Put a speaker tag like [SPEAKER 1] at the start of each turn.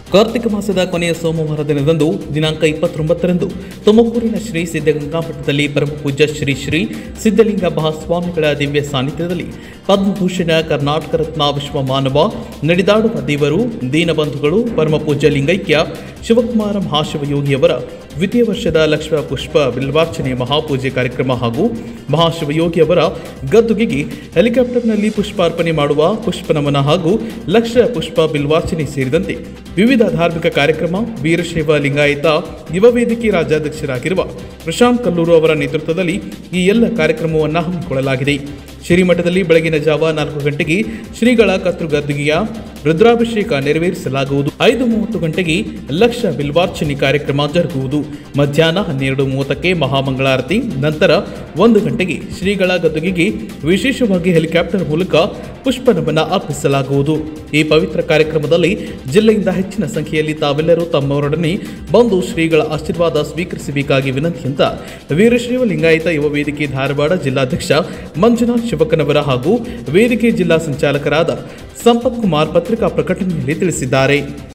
[SPEAKER 1] ಕಾರ್ತಿಕ ಮಾಸದ ಕೊನೆಯ ಸೋಮವಾರ ದಿನದಂದು ದಿನಾಂಕ 29ರಂದು ತುಮಕೂರಿನ ಶ್ರೀ ಸಿದ್ಧಗಂಗಾ ಮಠದಲ್ಲಿ ಪರಮಪೂಜ್ಯ ಶ್ರೀ ಶ್ರೀ ಸಿದ್ಧಲಿಂಗ ಮಹಾಸ್ವಾಮಿಗಳ ದಿವ್ಯ ಸಾನ್ನಿಧ್ಯದಲ್ಲಿ ಪದ್ಮಭೂಷಣ ಕರ್ನಾಟಕ ರತ್ನ ವಿಶ್ವಮಾನವ ನಡೆದಾಡುವ ದೇವರು ದೀನಬಂಧುಗಳು ಪರಮಪೂಜ್ಯ ಲಿಂಗೈಕ್ಯ ಶಿವಕುಮಾರ ಮಹಾಶಿವಯೋಗಿಯವರ ದ್ವಿತೀಯ ವರ್ಷದ ಲಕ್ಷ ಪುಷ್ಪ ಬಿಲ್ವಾರ್ಚನೆ ಮಹಾಪೂಜೆ ಕಾರ್ಯಕ್ರಮ ಹಾಗೂ ಮಹಾಶಿವಯೋಗಿಯವರ ಗದ್ದುಗೆಗೆ ಹೆಲಿಕಾಪ್ಟರ್ನಲ್ಲಿ ಪುಷ್ಪಾರ್ಪಣೆ ಮಾಡುವ ಪುಷ್ಪನಮನ ಹಾಗೂ ಲಕ್ಷ ಪುಷ್ಪ ಬಿಲ್ವಾರ್ಚನೆ ಸೇರಿದಂತೆ ವಿವಿಧ ಧಾರ್ಮಿಕ ಕಾರ್ಯಕ್ರಮ ವೀರಶೈವ ಲಿಂಗಾಯತ ಯುವ ವೇದಿಕೆ ರಾಜ್ಯಾಧ್ಯಕ್ಷರಾಗಿರುವ ಪ್ರಶಾಂತ್ ಕಲ್ಲೂರು ಅವರ ನೇತೃತ್ವದಲ್ಲಿ ಈ ಎಲ್ಲ ಕಾರ್ಯಕ್ರಮವನ್ನು ಹಮ್ಮಿಕೊಳ್ಳಲಾಗಿದೆ. ಶ್ರೀಮಠದಲ್ಲಿ ಬೆಳಗಿನ ಜಾವ 4 ಗಂಟೆಗೆ ಶ್ರೀಗಳ ಕರ್ತೃಗದ್ದುಗೆಯ ರುದ್ರಾಭಿಷೇಕ ನೆರವೇರಿಸಲಾಗುವುದು. 5:30 ಗಂಟೆಗೆ ಲಕ್ಷ ಬಿಲ್ವಾರ್ಚನೆ ಕಾರ್ಯಕ್ರಮ ಜರುಗುವುದು. ಮಧ್ಯಾಹ್ನ 12:30ಕ್ಕೆ ಮಹಾಮಂಗಳಾರತಿ, ನಂತರ 1 ಗಂಟೆಗೆ ಶ್ರೀಗಳ ಗದ್ದುಗೆಗೆ ವಿಶೇಷವಾಗಿ ಹೆಲಿಕಾಪ್ಟರ್ ಮೂಲಕ ಪುಷ್ಪ ನಮನ ಅರ್ಪಿಸಲಾಗುವುದು. ಈ ಪವಿತ್ರ ಕಾರ್ಯಕ್ರಮದಲ್ಲಿ ಜಿಲ್ಲೆಯಿಂದ ಹೆಚ್ಚಿನ ಸಂಖ್ಯೆಯಲ್ಲಿ ತಾವೆಲ್ಲರೂ ತಮ್ಮವರೊಡನೆ ಬಂದು ಶ್ರೀಗಳ ಆಶೀರ್ವಾದ ಸ್ವೀಕರಿಸಬೇಕಾಗಿ ವಿನಂತಿ ಅಂತ ವೀರಶೈವ ಲಿಂಗಾಯತ ಯುವ ವೇದಿಕೆ ಧಾರವಾಡ ಜಿಲ್ಲಾಧ್ಯಕ್ಷ ಮಂಜುನಾಥ್ ಶಿವಕನವರ ಹಾಗೂ ವೇದಿಕೆ ಜಿಲ್ಲಾ ಸಂಚಾಲಕರಾದ ಸಂಪತ್ ಕುಮಾರ್ ಪತ್ರಿಕಾ ಪ್ರಕಟಣೆಯಲ್ಲಿ ತಿಳಿಸಿದ್ದಾರೆ.